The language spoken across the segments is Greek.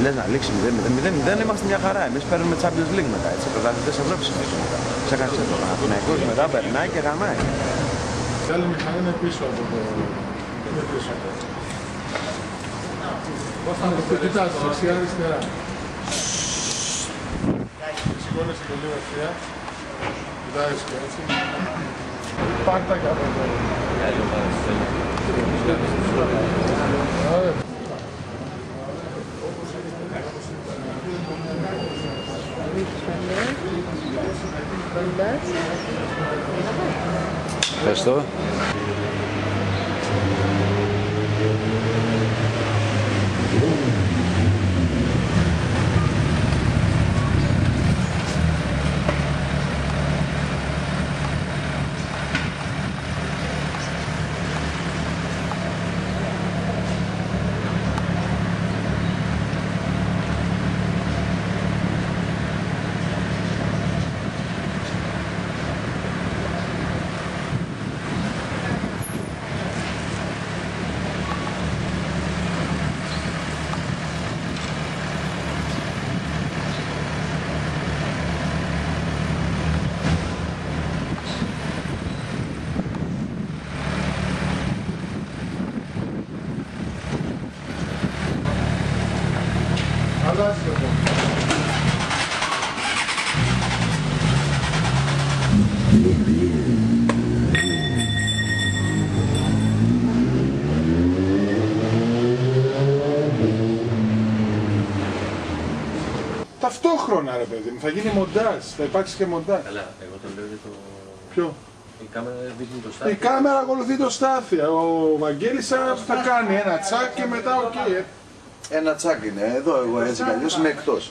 λες να λήξει 0-0, είμαστε μια χαρά. Εμείς παίρνουμε Champions League μετά, έτσι. Πρωταθλητές Ευρώπης είμαστε μετά. Ξέχασε το Παναθηναϊκός μετά, περνάει και γαμάει. Η άλλη μηχανή είναι πίσω από το... Πώς θα το κοιτάξεις, δεξιά αριστερά. Σηκώνεσαι και λίγο ευθεία. Κοιτάξεις και έτσι. Πάρτα και από εδώ. Ευχαριστώ. Ταυτόχρονα ρε παιδί μου, θα γίνει μοντάζ, θα υπάρξει και μοντάζ. Καλά, εγώ το λέω για το... Ποιο? Η κάμερα δείχνει το στάθι. Η κάμερα ακολουθεί το στάθι. Ο Βαγγέλης θα κάνει ένα τσάκ και μετά οκ. Ένα τσάκ είναι, εδώ εγώ έτσι κι αλλιώς είμαι εκτός.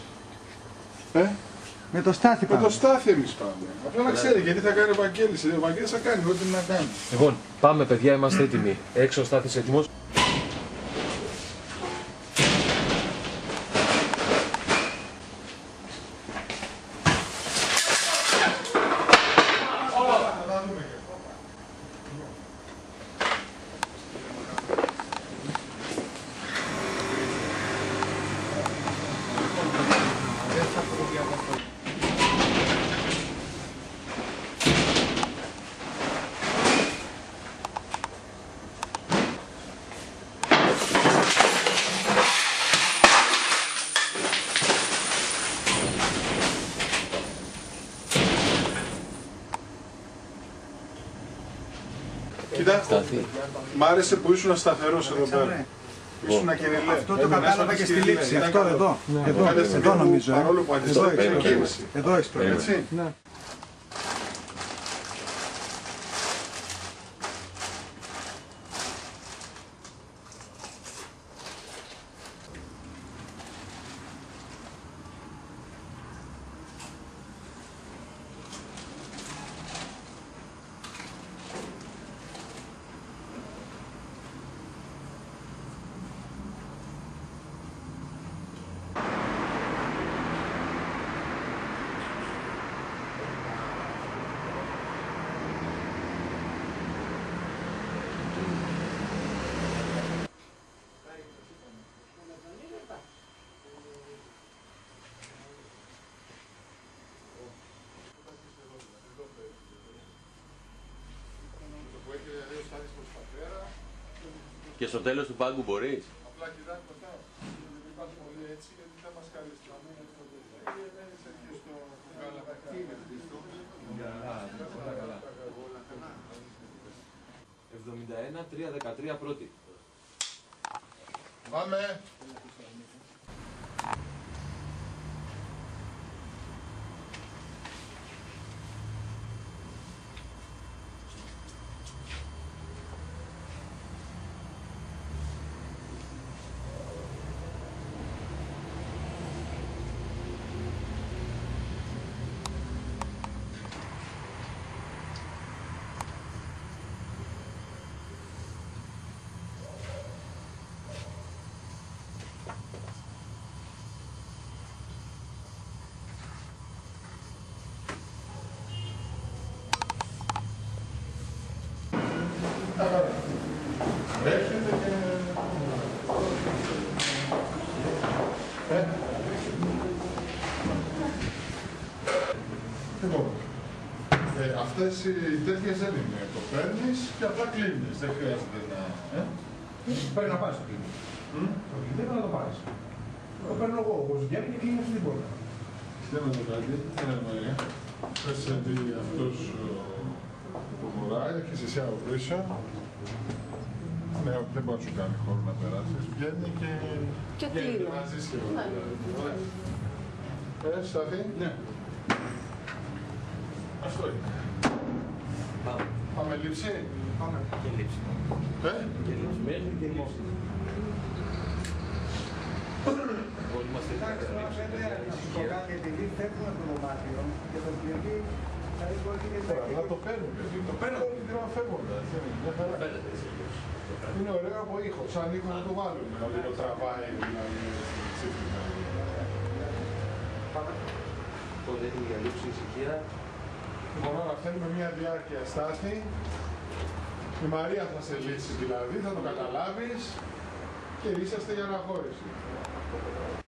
Με το στάθι πάμε. Με το στάθι εμείς πάμε. Απλά να ξέρει γιατί θα κάνει ο Βαγγέλης. Ο Βαγγέλης θα κάνει ό,τι να κάνει. Λοιπόν, πάμε παιδιά, είμαστε έτοιμοι. Έξω ο στάθις έτοιμος. Κοίτα, μ' άρεσε που ήσουν σταθερός εδώ πέρα. Ήσουν κυριλέ. Αυτό το κατάλαβα και στη λήξη. Αυτό εδώ. Εδώ νομίζω. Παρόλο που αντιστοιχεί. Εδώ έχεις πρόβλημα. Έτσι. Και στο τέλος του πάγκου μπορείς. Απλά κοιτάξτε μετά. Δεν υπάρχει πολύ έτσι γιατί θα μας καλέσει. Θα μείνει στο τέλος. Μένεις εκεί στο γαλακτίνε. 71-3-13 πρώτη. Πάμε. Έρχεται και... Αυτές οι τέτοιες δεν είναι. Το παίρνεις και απλά κλείνεις. Δεν χρειάζεται να... Πρέπει να πάρεις το κλείνει. Το κλείνει πρέπει να το πάρεις. Το παίρνω εγώ, όπως βγαίνει και κλείνει αυτή την πόρτα. Στέλνω το κάτι. Μαρία. Πες ότι αυτός που χωράει, έχεις εσύ από πίσω. Ναι, δεν μπορεί να σου κάνει χώρο να περάσεις. Βγαίνει και κλείνει. Να ζεις και εγώ. Στάθη. Ναι. Αυτό είναι. Πάμε λήψη. Πάμε. Και λήψη. Και λήψη. Μέχρι και λήψη. Όλοι είμαστε επειδή φεύγουν από το δωμάτιο και το κλειδί θα να το παίρνουν. Το παίρνουν και φεύγοντας. Είναι ωραίο από ήχο. Σαν ήχο να το βάλουν. Δηλαδή το τραβάει. Τον έτοιμη για λήψη ησυχία. Λοιπόν, όλα θέλουμε μια διάρκεια στάθη. Η Μαρία θα σε λύσει δηλαδή, θα το καταλάβεις και είσαστε για αναχώρηση.